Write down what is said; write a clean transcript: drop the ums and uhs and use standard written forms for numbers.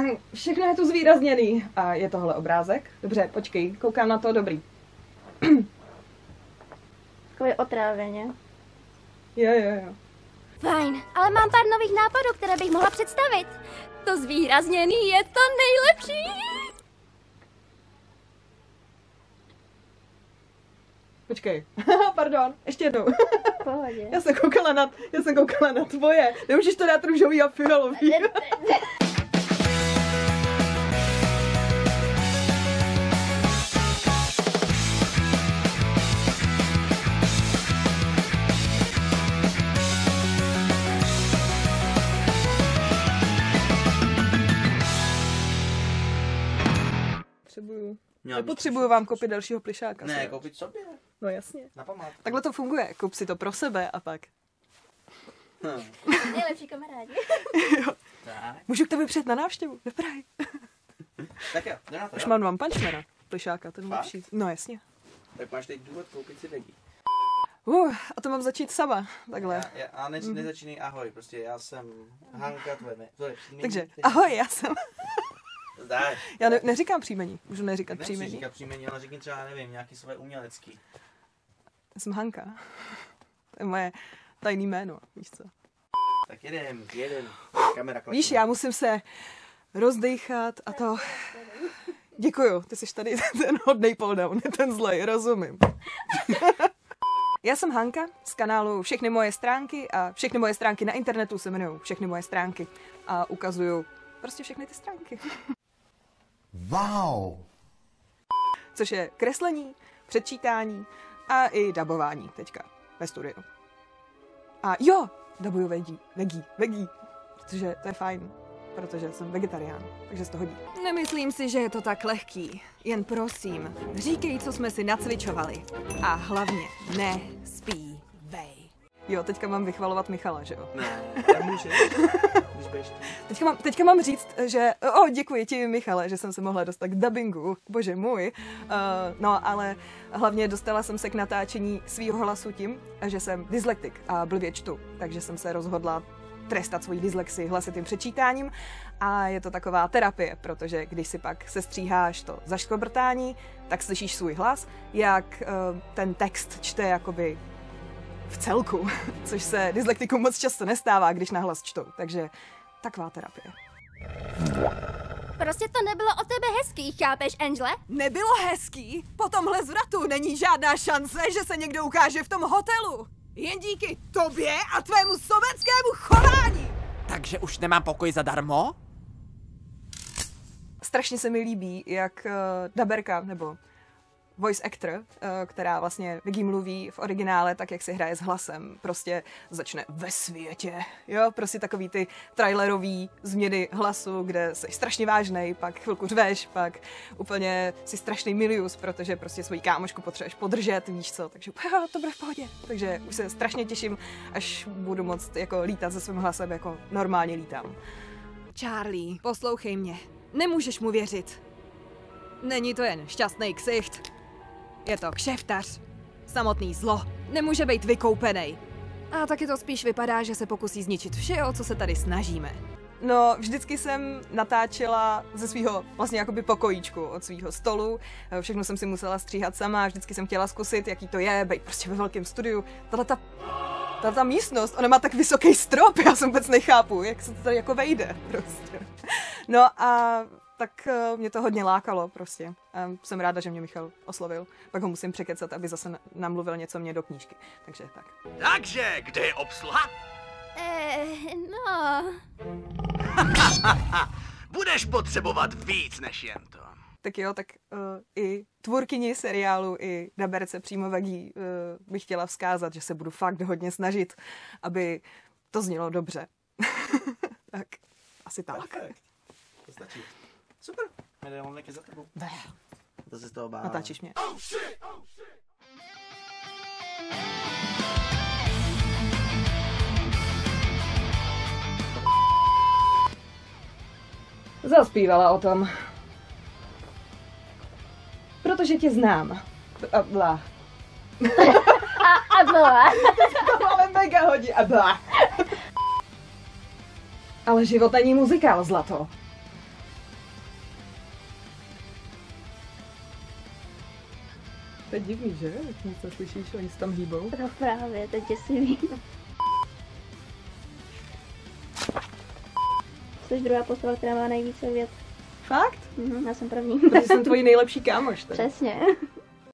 Všechno je tu zvýrazněný. A je tohle obrázek? Dobře, počkej, koukám na to, dobrý. Takový otráveně. Jo. Fajn, ale mám pár nových nápadů, které bych mohla představit. To zvýrazněný je to nejlepší. Počkej, pardon, ještě jednou. Pohodě. Já jsem koukala na tvoje. Nemůžeš to dát růžový a fialový. Nepotřebuju vám koupit dalšího plišáka. Ne, koupit sobě. No jasně. Na památku. Takhle to funguje. Koup si to pro sebe a pak. Nejlepší kamarádi. Jo. Tak. Můžu k tebe přijet na návštěvu ve Prahy. Tak jo, jdem na to. Už mám One Punch Mana. Plišáka, ten lepší. No jasně. Tak máš teď důvod koupit si veggie. A to mám začít sama. Takhle. A nezačínej ahoj, prostě já jsem Hanka tvoje ne. Takže ahoj, já jsem. Zdaj. Já neříkám příjmení. Můžu neříkat příjmení. Nemusíš říkat příjmení, ale řekni třeba, nevím, nějaký své umělecký. Já jsem Hanka. To je moje tajný jméno, víš co. Tak jeden. Kamera klapí. Víš, já musím se rozdýchat a to... Děkuju, ty jsi tady ten hodnej pulldown, ten zlej, rozumím. Já jsem Hanka z kanálu Všechny moje stránky a všechny moje stránky na internetu se jmenují Všechny moje stránky a ukazuju prostě všechny ty stránky. Wow! Což je kreslení, předčítání a i dabování teďka ve studiu. A jo, dabuju veggie, protože to je fajn, protože jsem vegetarián, takže se to hodí. Nemyslím si, že je to tak lehký, jen prosím, říkej, co jsme si nacvičovali a hlavně nespívej. Jo, teďka mám vychvalovat Michala, že jo? Ne, nemůžeš. Teďka mám říct, že děkuji ti, Michale, že jsem se mohla dostat k dabingu, bože můj. No, ale hlavně dostala jsem se k natáčení svýho hlasu tím, že jsem dyslektik a blbě čtu, takže jsem se rozhodla trestat svoji dyslexii hlasitým přečítáním a je to taková terapie, protože když si pak sestříháš to zaškobrtání, tak slyšíš svůj hlas, jak ten text čte jakoby v celku, což se dyslektikům moc často nestává, když nahlas čtou, takže taková terapie. Prostě to nebylo o tebe hezký, chápeš, Angele? Nebylo hezký? Po tomhle zvratu není žádná šance, že se někdo ukáže v tom hotelu. Jen díky tobě a tvému sobeckému chování. Takže už nemám pokoj zadarmo? Strašně se mi líbí, jak daberka, nebo voice actor, která vlastně Veggie mluví v originále tak, jak si hraje s hlasem. Prostě začne ve světě. Jo, prostě takový ty trailerový změny hlasu, kde jsi strašně vážnej, pak chvilku řveš, pak úplně si strašný milius, protože prostě svoji kámošku potřebuješ podržet, víš co, takže to bude v pohodě. Takže už se strašně těším, až budu moct jako lítat se svým hlasem, jako normálně lítám. Charlie, poslouchej mě. Nemůžeš mu věřit. Není to jen šťastný ksicht. Je to kšeftař. Samotný zlo. Nemůže být vykoupenej. A taky to spíš vypadá, že se pokusí zničit vše, o co se tady snažíme. No, vždycky jsem natáčela ze svého vlastně jakoby pokojíčku od svého stolu. Všechno jsem si musela stříhat sama, vždycky jsem chtěla zkusit, jaký to je, být prostě ve velkém studiu. Tato místnost, ona má tak vysoký strop, já jsem vůbec nechápu, jak se to tady jako vejde prostě. No a tak mě to hodně lákalo prostě. A jsem ráda, že mě Michal oslovil. Pak ho musím překecat, aby zase namluvil něco mě do knížky. Takže tak. Takže, kde je obsluha? No... Budeš potřebovat víc než jen to. Tak jo, tak i tvůrkyni seriálu, i daberce přímo Veggie bych chtěla vzkázat, že se budu fakt hodně snažit, aby to znělo dobře. Tak, asi tak. Perfekt. To stačí. Super. Jde on za tebou. To se z toho bála. Natáčíš mě. Oh shit. Zaspívala o tom. Protože tě znám. A blá. A byla. To ale mega hodí. A blá. Ale život není muzikál, zlato. To je divný, že? Jak něco slyšíš, oni se tam hýbou. No právě, to je děsivý. Jsi druhá postava, která má nejvíce vět. Fakt? Já jsem první. Protože jsem tvojí nejlepší kámoš. Tak. Přesně.